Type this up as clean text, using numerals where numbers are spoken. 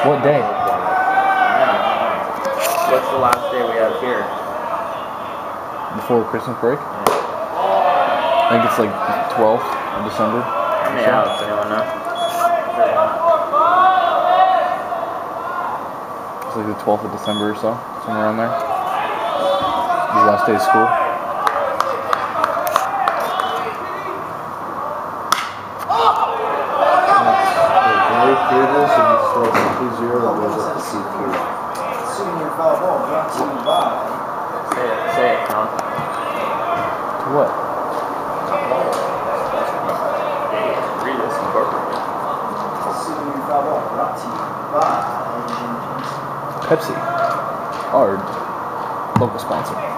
What day? What's the last day we have here? Before Christmas break? I think it's like 12th of December. How many outs? Anyone know? It's like the 12th of December or so, somewhere around there. The last day of school. Can we clear this and it's still 2-0 or was it the CQ? Senior foul ball brought to you by. Say it, Tom. To what? Read this incorporate. Senior foul ball brought to you by. Pepsi. Our local sponsor.